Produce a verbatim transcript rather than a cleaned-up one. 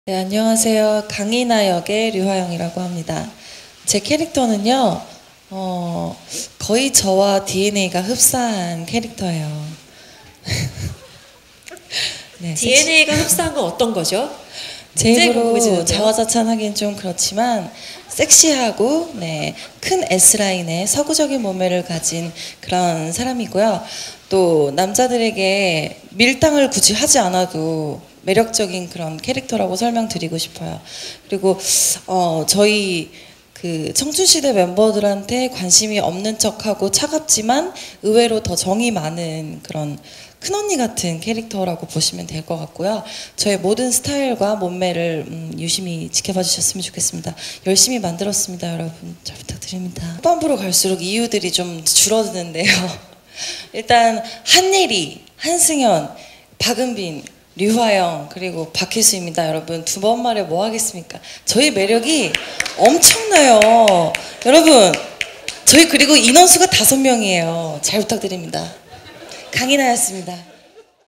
네, 안녕하세요. 강인하 역의 류화영이라고 합니다. 제 캐릭터는요, 어, 거의 저와 디엔에이가 흡사한 캐릭터예요. 네, 디엔에이가 흡사한 건 어떤 거죠? 제 입으로 궁금해지는데요. 자화자찬하기는 좀 그렇지만 섹시하고 네, 큰 S라인의 서구적인 몸매를 가진 그런 사람이고요. 또 남자들에게 밀당을 굳이 하지 않아도 매력적인 그런 캐릭터라고 설명드리고 싶어요. 그리고 어, 저희 그 청춘시대 멤버들한테 관심이 없는 척하고 차갑지만 의외로 더 정이 많은 그런 큰언니 같은 캐릭터라고 보시면 될 것 같고요. 저의 모든 스타일과 몸매를 음, 유심히 지켜봐 주셨으면 좋겠습니다. 열심히 만들었습니다, 여러분. 잘 부탁드립니다. 후반부로 갈수록 이유들이 좀 줄어드는데요. 일단 한예리, 한승연, 박은빈, 류화영 그리고 박혜수입니다. 여러분 두 번 말에 뭐 하겠습니까? 저희 매력이 엄청나요. 여러분 저희 그리고 인원수가 다섯 명이에요. 잘 부탁드립니다. 강인하였습니다.